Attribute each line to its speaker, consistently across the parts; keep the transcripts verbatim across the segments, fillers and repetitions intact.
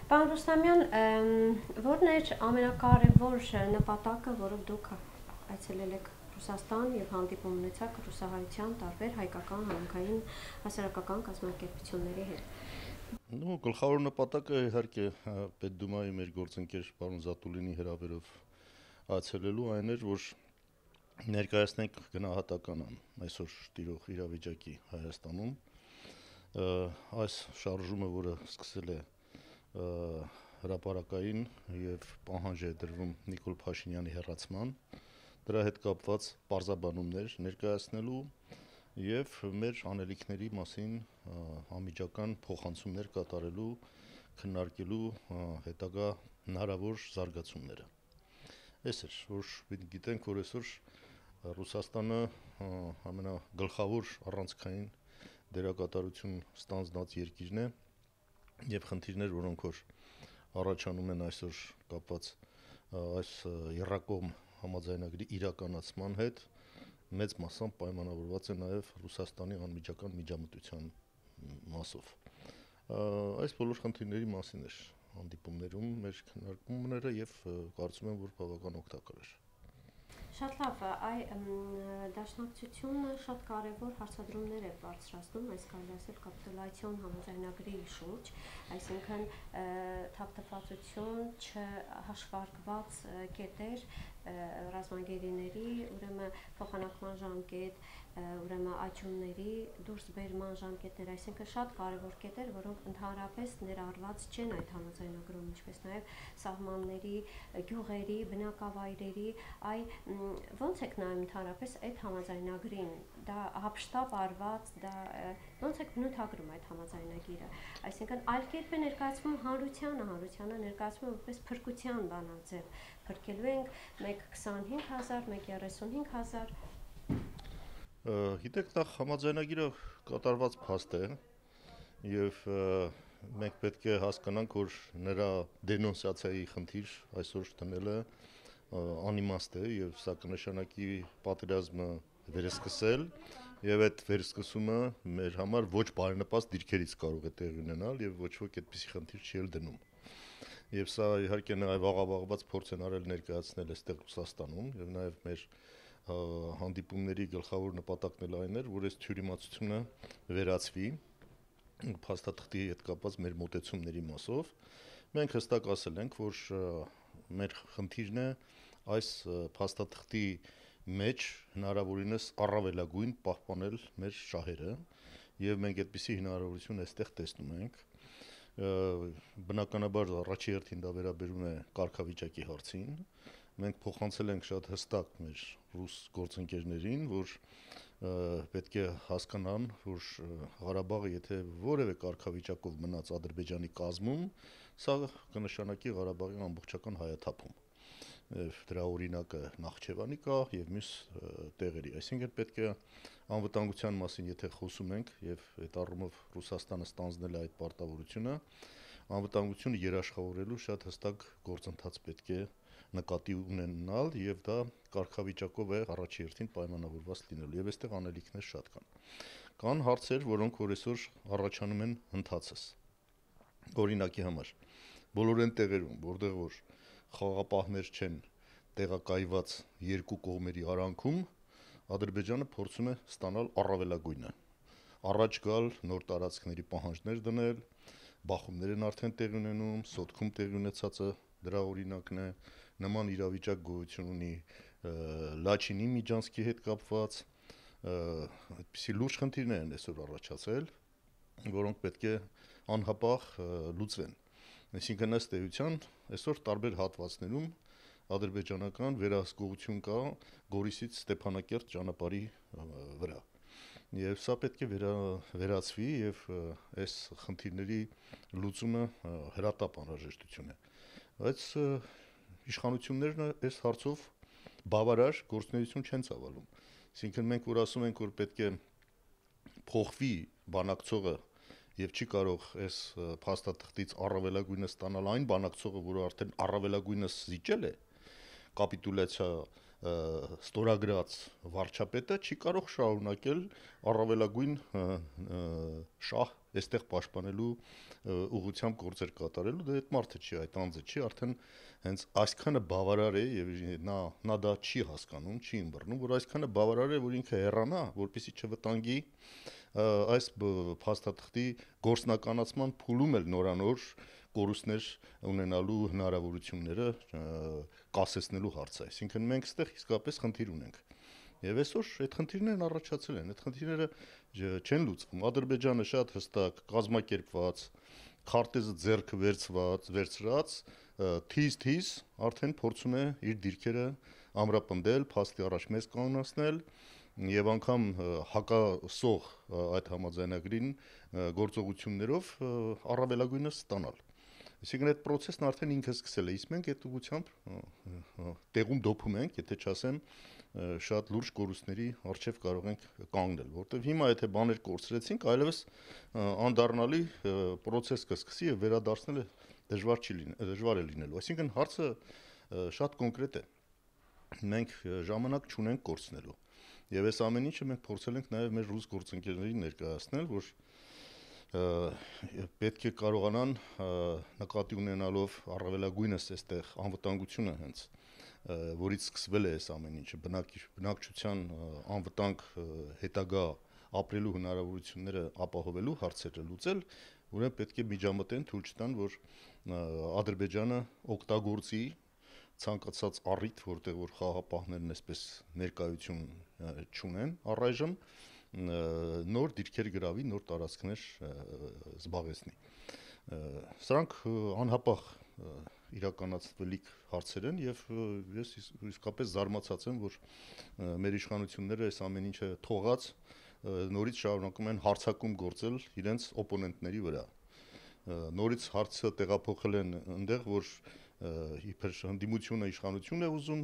Speaker 1: Պարոն Ռուստամյան, որն էր ամենակարևոր նպատակը, որով դուք այցելել եք Ռուսաստան եւ հանդիպում ունեցաք ռուսահայության տարբեր հայկական հանրային հասարակական կազմակերպությունների հետ։
Speaker 2: Ну, գլխավոր նպատակը իհարկե Պետդումայի մեր գործընկեր պարոն Զատուլինի հրավերով այցելելու այն էր, որ ներկայացնենք գնահատական այսօր տիրող իրավիճակի Հայաստանում։ Այս շարժումը, որը սկսել է հրապարակային եւ պահանջ է դրվում Նիկոլ Փաշինյանի հեռացման, դրա հետ կապված պարզաբանումներ ներկայացնելու եւ մեր անելիքների մասին անմիջական փոխանցումներ կատարելու, քննարկելու հետագա հնարավոր զարգացումները։ Այս էր, որ գիտենք, որ այսօր Ռուսաստանը ամենագլխավոր առանցքային դերակատարություն ստանձնած երկիրն է եւ խնդիրներ, որոնք որ առաջանում են այսօր կապված այս երրակողմ համաձայնագրի իրականացման հետ, մեծ մասամբ պայմանավորված է նաեւ Ռուսաստանի անմիջական միջամտության մասով։ Այս բոլոր խնդիրների մասին էր հանդիպումներում մեր քննարկումները եւ կարծում եմ, որ բավական օգտակար էր։
Speaker 1: Շատ լավ, այ դաշնակցությունը շատ կարևոր հարցադրումներ է բարձրացնում, այս կարելի ասել կապիտուլյացիոն համաձայնագրի շուրջ, այսինքն թափթփվածություն, չհաշվարկված կետեր ռազմագերիների, ուրեմն փոխանակման ժամկետ, ուրեմն աճումների դուրսբերման ժամկետներ, այսինքն շատ կարևոր կետեր, որոնք ընդհանրապես ներառված չեն այդ համաձայնագրում, ինչպես նաև սահմանների, գյուղերի, բնակավայրերի, այ ո՞նց եք նայում ընդհանրապես այդ համաձայնագրին, դա հապշտապ արված, դա ո՞նց եք բնութագրում այդ համաձայնագիրը, այսինքն այլ կերպ է ներկայացվում հանրությանը, հանրությանը ներկայացվում է որպես փրկության բանաձև, փրկելու ենք մեկ քսանհինգ հազար, մեկ երեսունհինգ հազար։
Speaker 2: Գիտեք, դա համաձայնագիրը կատարված փաստ է եւ մենք պետք է հասկանանք, որ նրա դենոնսացիայի խնդիր այսօր տնելը անիմաստ է եւ սա կնշանակի պատերազմը վերսկսել եւ այդ վերսկսումը մեր համար ոչ բարենպաստ դիրքերից կարող է տեղի ունենալ եւ ոչ ոք այդպիսի խնդիր չի էլ դնում։ Եվ սա իհարկե նաեւ աղավաղված փորձ են արել ներկայացնել այստեղ Ռուսաստանում եւ նաեւ մեր հանդիպումների գլխավոր նպատակն էլ այն էր, որ այս թյուրիմացությունը վերացվի փաստաթղթի հետ կապված մեր մոտեցումների մասով։ Մենք հստակ ասել ենք, որ մեր խնդիրն է այս փաստաթղթի մեջ հնարավորինս առավելագույն պահպանել մեր շահերը եւ մենք այդպիսի հնարավորություն այստեղ տեսնում ենք։ Բնականաբար առաջի հերթին դա վերաբերում է կարգավիճակի հարցին։ Մենք փոխանցել ենք շատ հստակ մեր ռուս գործընկերներին, որ պետք է հասկանան, որ Ղարաբաղը եթե որևէ կարգավիճակով մնաց Ադրբեջանի կազմում, սա կնշանակի Ղարաբաղի ամբողջական հայաթափում։ Դրա օրինակը Նախճեվանի կա եւ մյուս տեղերի, այսինքն պետք է անվտանգության մասին եթե խոսում ենք եւ այդ առումով Ռուսաստանը ստանձնել է այդ պարտավորությունը, անվտանգությունը երաշխավորելու շատ հստակ գործընթաց պետք է նկատի ունենալ եւ դա կարգավիճակով է առաջի հերթին պայմանավորված լինելու եւ այստեղ անելիքներ շատ կան։ Կան հարցեր, որոնք որ այսօր առաջանում են ընթացս։ Օրինակի համար բոլոր այն տեղերում, որտեղ որ խաղապահներ չեն տեղակայված երկու կողմերի արանքում, Ադրբեջանը փորձում է ստանալ առավելագույնը։ Առաջ գալ նոր տարածքների պահանջներ դնել, բախումներ են արդեն տեղի ունենում, Սոտքում տեղի ունեցածը դրա օրինակն է, նման իրավիճակ գոյություն ունի Լաչինի միջանցքի հետ կապված, այդպիսի լուրջ խնդիրներ են այսօր առաջացել, որոնք պետք է անհապաղ լուծվեն։ Այսինքն ըստ էության այսօր տարբեր հատվածներում ադրբեջանական վերահսկողություն կա Գորիսից Ստեփանակերտ ճանապարհի վրա։ Եվ սա պետք է վերա, վերացվի եւ այս խնդիրների լուծումը հրատապ անհրաժեշտություն է։ Բայց իշխանություններն այս հարցով բավարար գործունեություն չեն ծավալում։ Այսինքն մենք որ ասում ենք, որ պետք է փոխվի բանակցողը եւ չի կարող այս փաստաթղթից առավելագույնը ստանալ այն բանակցողը, որը արդեն առավելագույնս զիջել է, կապիտուլյացիա ստորագրած վարչապետը չի կարող շարունակել առավելագույն շահ այստեղ պաշտպանելու ուղղությամբ գործեր կատարելու, դա այդ մարդը չի, այդ անձը չի, արդեն հենց այսքանը բավարար է եւ նա նա դա չի հասկանում, չի ըմբռնում, որ այսքանը բավարար է, որ ինքը հեռանա, որպեսզի չվտանգի այս փաստաթղթի գործնականացման փուլում էլ նորանոր կորուստներ ունենալու հնարավորությունները կասեցնելու հարցը, այսինքն մենք այստեղ իսկապես խնդիր ունենք։ Եվ այսօր այդ խնդիրներն առաջացել են, այդ խնդիրները չեն լուծվում։ Ադրբեջանը շատ հստակ, կազմակերպված, քարտեզը ձեռքը վերցված, վերցրած, թիզ-թիզ արդեն փորձում է իր դիրքերը ամրապնդել, փաստի առաջ մեզ կանգնեցնել եւ անգամ հակասող այդ համաձայնագրին գործողություններով առավելագույնս ստանալ։ Այսինքն այդ process-ն արդեն ինքը սկսել է, իսկ մենք այդ ուղղությամբ տեղում դոփում ենք, եթե չասեմ, շատ լուրջ կորուստների առջև կարող ենք կանգնել, որտեղ հիմա եթե բաներ կորցրեցինք, այլևս անդառնալի process կսկսի եւ վերադարձնելը դժվար չի լինի, դժվար է լինելու։ Այսինքն հարցը շատ կոնկրետ է։ Մենք ժամանակ չունենք կորցնելու։ Եվ այս ամեն ինչը մենք փորձել ենք նաեւ մեր ռուս գործընկերներին ներկայացնել, որ պետք է կարողանան նկատի ունենալով առավելագույնս այստեղ անվտանգությունը հենց որից սկսվել է այս ամեն ինչը բնակչության անվտանգ հետագա ապրելու հնարավորությունները ապահովելու հարցերը լուծել, ուրեմն պետք է միջամտեն, թույլ չտան, որ Ադրբեջանը օգտագործի ցանկացած առիթ, որտեղ որ խաղապահներն այսպես ներկայություն չունեն առայժմ նոր դիրքեր գրավի, նոր տարածքներ զբաղեցնի։ Սրանք անհապաղ իրականացվելիք հարցեր են եւ ես իսկապես զարմացած եմ, որ մեր իշխանությունները այս ամեն ինչը թողած նորից շարունակում են հարձակում գործել իրենց օպոնենտների վրա։ Նորից հարցը տեղափոխել են այնտեղ, որ իբր հանդիմությունը իշխանություն է ուզում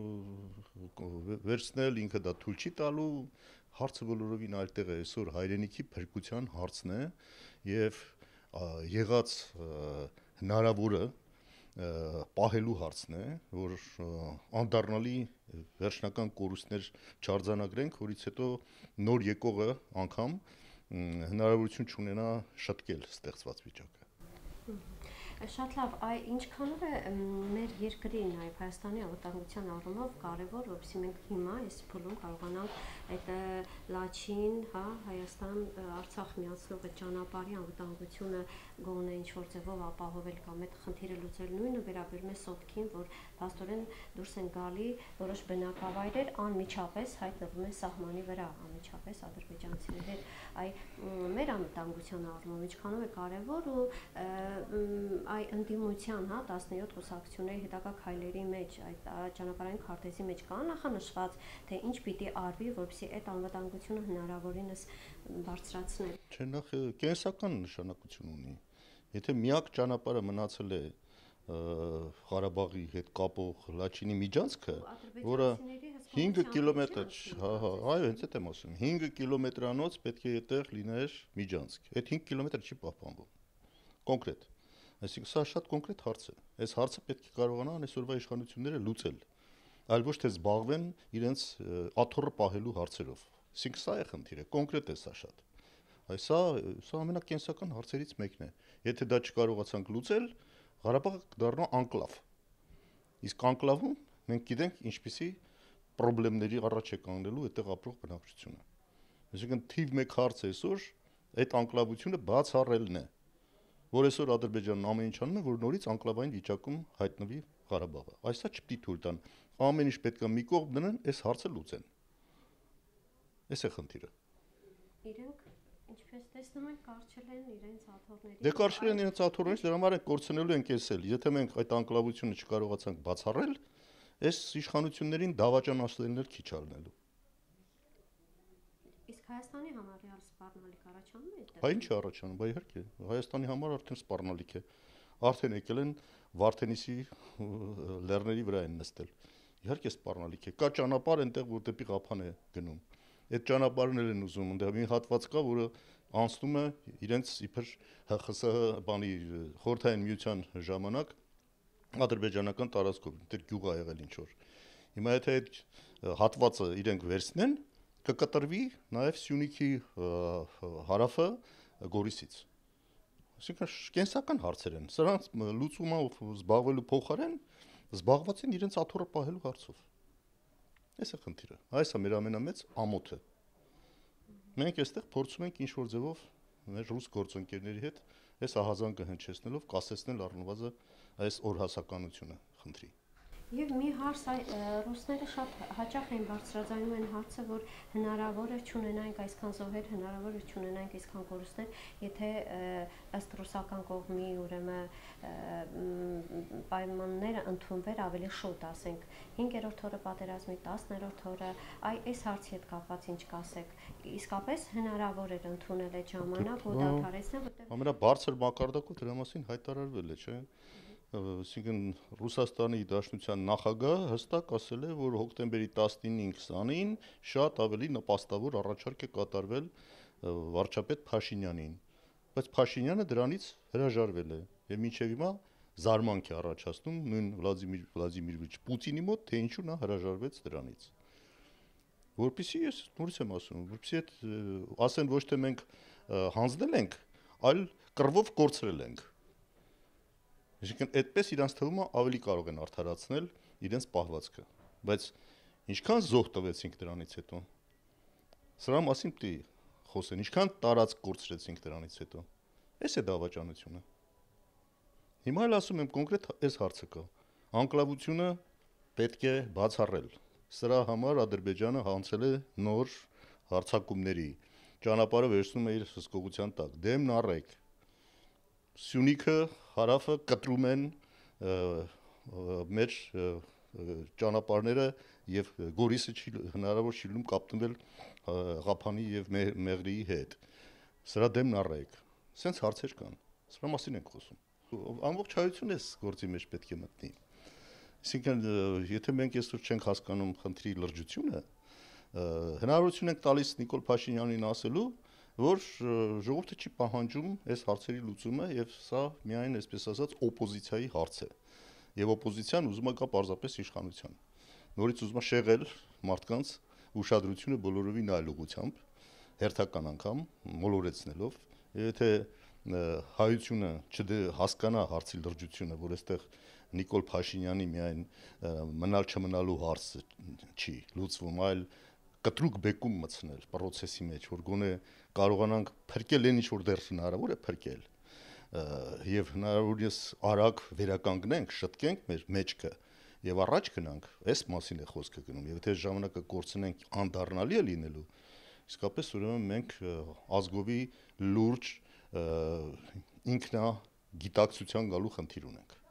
Speaker 2: վերցնել, ինքը դա թույլ չի տալու, հարցը բոլորովին այլտեղ է, այսօր հայրենիքի փրկության հարցն է եւ եղած հնարավորը պահելու հարցն է, որ անդառնալի վերջնական կորուստներ չարձանագրենք, որից հետո նոր եկողը անգամ հնարավորություն չունենա շտկել ստեղծված վիճակը։
Speaker 1: Շատ լավ, այ ինչքանով է մեր երկրի նաև Հայաստանի անվտանգության առումով կարևոր, որովհետեւ մենք հիմա այս փուլում կարողանանք այդ Լաչին, հա, Հայաստան, Արցախ միացնող այդ ճանապարհի անվտանգությունը գոնե ինչ որ ձևով ապահովել կամ այդ խնդիրը լուծել, նույնը վերաբերում է Սոտքին, որ փաստորեն դուրս են գալի որոշ բնակավայրեր անմիջապես հայտնվում են սահմանի վրա, անմիջապես ադրբեջանցիների հետ, այ մեր անվտանգության առումով ինչքանով է կարևոր ու այ ընդդիմության, հա, տասնյոթ կուսակցությունների հետագա քայլերի մեջ, այդ ճանապարհային քարտեզի մեջ կա նախանշված, թե ինչ պիտի արվի, որպեսզի այդ անվտանգությունը հնարավորինս բարձրացնել։
Speaker 2: Չէ, նախ կենսական նշանակություն ունի։ Եթե միակ ճանապարհը մնացել է Ղարաբաղի հետ կապող Լաչինի միջանցքը, որը հինգ կիլոմետր, հա, հա, այո, հենց այդ եմ ասում, հինգ կիլոմետրանոց պետք է այդտեղ լիներ միջանցք։ Այդ հինգ կիլոմետր չի պահպանվում։ Կոնկրետ։ Այսինքն սա շատ կոնկրետ հարց է։ Այս հարցը պետք է կարողանան այսօրվա իշխանությունները լուծել, այլ ոչ թե զբաղվեն իրենց աթոռը պահելու հարցերով։ Այսինքն սա է խնդիրը, կոնկրետ է սա շատ։ Այս սա սա ամենակենսական հարցերից մեկն է։ Եթե դա չկարողացանք լուծել, Ղարաբաղը կդառնա անկլավ։ Իսկ անկլավում մենք գիտենք ինչպիսի խնդիրների առաջ է կանգնելու այդտեղ ապրող բնակչությունը։ Այսինքն թիվ մեկ հարց այսօր այդ անկլավությունը բացառելն է, որ այսօր Ադրբեջանն ամեն ինչ անում է, որ նորից անկլավային վիճակում հայտնվի Ղարաբաղը։ Այսա չպիտի թույլ տան։ Ամեն ինչ պետք է մի կողմ դնեն, այս հարցը լուծեն։ Այս է խնդիրը։
Speaker 1: Իրենք ինչպես տեսնում եք, կարճել են իրենց աթոռների։
Speaker 2: Դե կարճել են իրենց աթոռներից, դրա համար են կորցնելու են կեսել։ Եթե մենք այդ անկլավությունը չկարողացանք բացառել, այս իշխանություններին դավաճանացնելն էլ քիչ առնելու։
Speaker 1: Իսկ Հայաստանի համար ռեալ սպառնալիք առաջանում է այդտեղ։
Speaker 2: Բա ինչ է առաջանում, բա իհարկե, Հայաստանի համար արդեն սպառնալիք է։ Արդեն եկել են Վարդենիսի լեռների վրա են նստել։ Իհարկե սպառնալիք է։ Կա ճանապարհ այնտեղ, որ դեպի Ղափան է գնում։ Այդ ճանապարհն էլ են ուզում, այնտեղ մի հատված կա, որը անցնում է իրենց իբր ՀԽՍՀ բանի խորհրդային միության ժամանակ ադրբեջանական տարածքով, դեր գյուղ ա եղել ինչ որ։ Հիմա եթե այդ հատվածը իրենք վերցնեն, կկտրվի նաև Սյունիքի հարավը Գորիսից։ Այսինքն կենսական հարցեր են։ Սրանց լուծումով զբաղվելու փոխարեն զբաղված են իրենց աթոռը պահելու հարցով։ Այս է խնդիրը։ Այս է մեր ամենամեծ ամոթը։ Մենք այստեղ փորձում ենք ինչ-որ ձևով մեր ռուս գործընկերների հետ այս ահազանգը հնչեցնելով կասեցնել առնվազն այս օրհասականությունը խնդրի։
Speaker 1: Եվ մի հարց ռուսները շատ հաճախ են բարձրաձայնում այն հարցը, որ հնարավոր է չունենանք այսքան զոհեր, հնարավոր է չունենանք այսքան կորուստներ, եթե ըստ ռուսական կողմի ուրեմն պայմանները ընդունվեր ավելի շուտ, ասենք հինգերորդ օրը պատերազմի, տասներորդ օրը, այ այս հարցի հետ կապված ինչ կասեք։ Իսկապես հնարավոր էր ընդունել այդ ժամանակ ու դադարեցնել, որտեղ
Speaker 2: ամենաբարձր մակարդակով դրա մասին հայտարարվել է, չէ՞։ Այսինքն Ռուսաստանի Դաշնության նախագահը հստակ ասել է, որ հոկտեմբերի տասնինին քսանին շատ ավելի նպաստավոր առաջարկ է կատարվել վարչապետ Փաշինյանին, բայց Փաշինյանը դրանից հրաժարվել է եւ մինչեւ հիմա զարմանք է առաջացնում նույն Վլադիմիր Վլադիմիրովիչ Պուտինի մոտ, թե ինչու նա հրաժարվեց դրանից։ Որպեսզի ես նորից եմ ասում, որպեսզի այդ ասեն ոչ թե մենք հանձնել ենք, այլ կռվով կորցրել ենք։ Այսինքն այդպես իրանց թվում է ավելի կարող են արդարացնել իրենց պահվածքը, բայց ինչքան զոհ տվեցինք դրանից հետո։ Սրա մասին պետք է խոսեն, ինչքան տարածք կորցրեցինք դրանից հետո։ Այս է դավաճանությունը։ Հիմա էլ ասում եմ կոնկրետ այս հարցը կա։ Անկլավությունը պետք է բացառել։ Սրա համար Ադրբեջանը հանցել է նոր հարձակումների։ Ճանապարհը վերցնում է իր հսկողության տակ։ Դեմն առեք։ Սյունիքը, հարավը կտրում են մեր ճանապարհները եւ Գորիսը չի հնարավոր չի լինում կապտվել Ղափանի եւ Մեղրիի հետ։ Սրա դեմն առեք։ Սենց հարցեր կան։ Սրա մասին ենք խոսում։ Ամբողջ հայությունը էս գործի մեջ պետք է մտնի։ Այսինքն, եթե մենք այսօր չենք հասկանում խնդրի լրջությունը, հնարավորություն ենք տալիս Նիկոլ Փաշինյանին ասելու, որ ժողովուրդը չի պահանջում այս հարցերի լուծումը եւ սա միայն այսպես ասած օպոզիցիայի հարց է։ Եվ օպոզիցիան ուզում է գա պարզապես իշխանության։ Նորից ուզում է շեղել մարդկանց ուշադրությունը բոլորովին այլ ուղղությամբ, հերթական անգամ մոլորեցնելով, եթե հայությունը չհասկանա հարցի լրջությունը, որ այստեղ Նիկոլ Փաշինյանի միայն մնալ չմնալու հարցը չի լուծվում, այլ կտրուկ բեկում մտցնել process-ի մեջ, որ գոնե կարողանանք փրկել այն ինչ որ դեռ հնարավոր է փրկել, եւ հնարավորինս արագ վերականգնենք, շտկենք մեր մեջքը եւ առաջ գնանք, այս մասին է խոսքը գնում, եւ եթե ժամանակը կորցնենք անդառնալի է լինելու, իսկապես ուրեմն մենք ազգովի լուրջ ինքնա գիտակցության գալու խնդիր ունենք։